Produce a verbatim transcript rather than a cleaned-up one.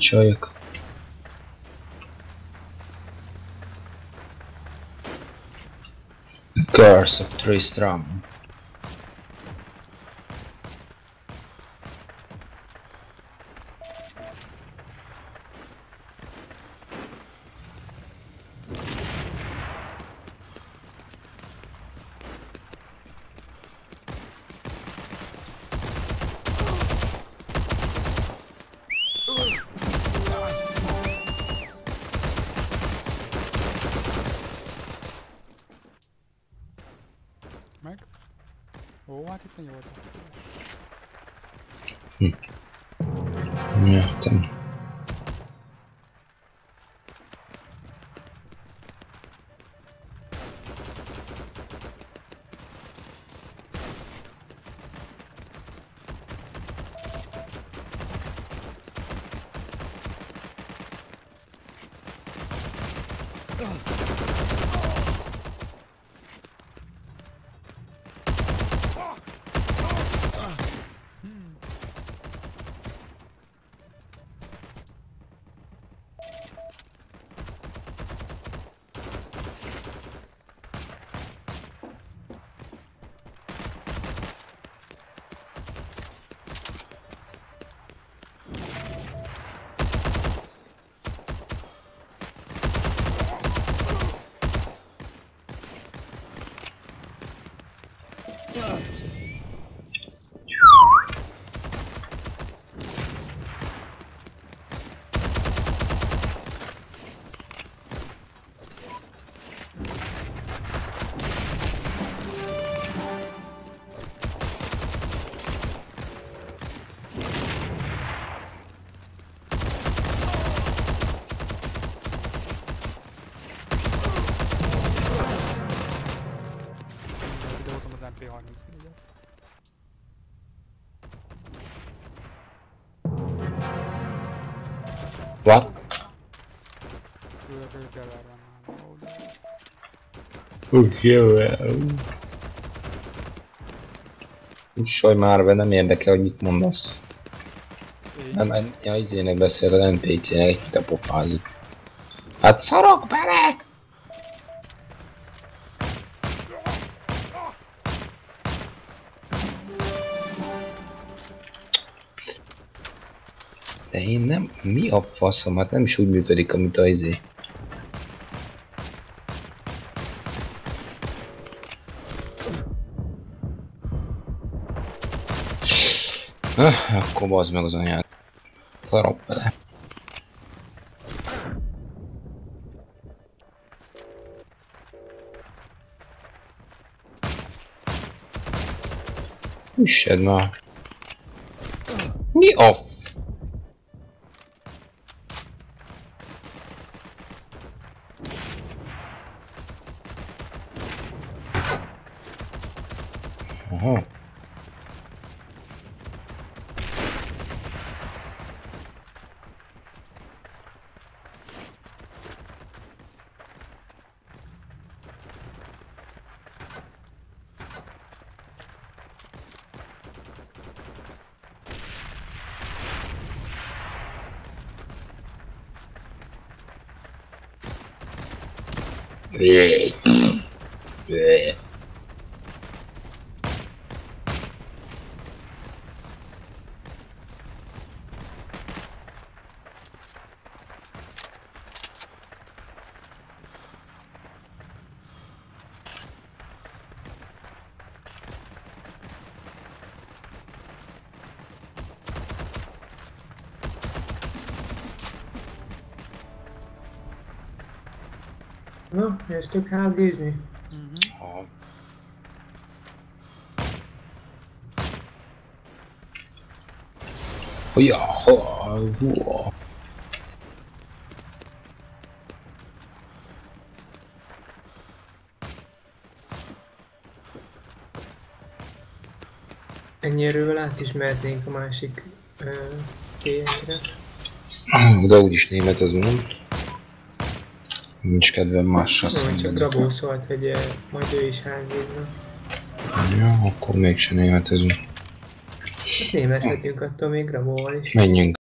csajok. Curse of Tristram. Meg? Ó, hát itt a nyolcas. Hm. Jöttem. Videózom az em pé harmincnégyet. What? Küldök, hogy kell elvennem. Úgy jó. Ussolj már be, nem érdekel, hogy mit mondasz. Én? Nem, ja, izének beszél az en pé cének, itt a pofázik. Hát szarok bele! De én nem... Mi a faszom? Hát nem is úgy működik, amit a izé. Ah, akkor bazd meg az anyád. Szarok bele. Üssed már. Mi a... Aha. Yeah. Yeah. Na, kezdtük hátgézni? Aha. Ja, ha, ha. Ennyi erővel át is mehetnénk a másik té esre. De úgyis német az nem. Nincs kedvem mással szemben. Csak Grabó szólt, hogy uh, majd ő is hátgézna. Ja, akkor mégsem németezünk. Hát némethetünk attól még Grabóval is. Menjünk.